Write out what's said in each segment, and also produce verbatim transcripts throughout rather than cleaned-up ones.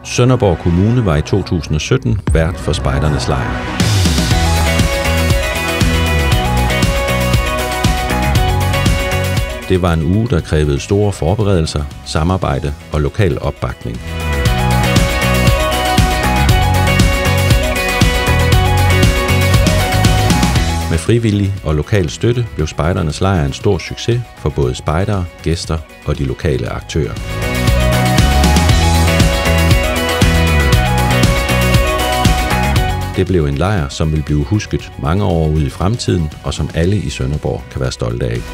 Sønderborg Kommune var i to tusind og sytten vært for Spejdernes Lejr. Det var en uge, der krævede store forberedelser, samarbejde og lokal opbakning. Med frivillig og lokal støtte blev Spejdernes Lejr en stor succes for både spejdere, gæster og de lokale aktører. Det blev en lejr, som vil blive husket mange år ude i fremtiden, og som alle i Sønderborg kan være stolte af.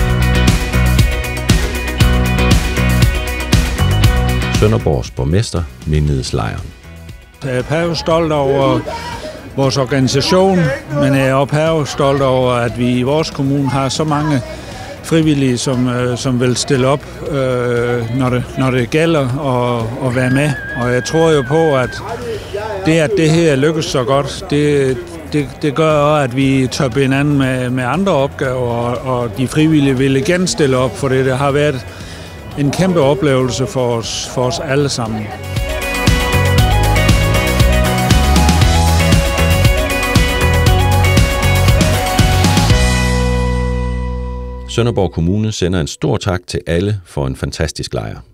Sønderborgs borgmester mindedes lejren. Jeg er pæve stolt over vores organisation, men jeg er også pæve stolt over, at vi i vores kommune har så mange frivillige, som, som vil stille op, øh, når, det, når det gælder at, at være med. Og jeg tror jo på, at det, at det her lykkes så godt, det, det, det gør også, at vi tør binde an med, med andre opgaver, og, og de frivillige vil igen stille op, for det, det har været en kæmpe oplevelse for os, for os alle sammen. Sønderborg Kommune sender en stor tak til alle for en fantastisk lejr.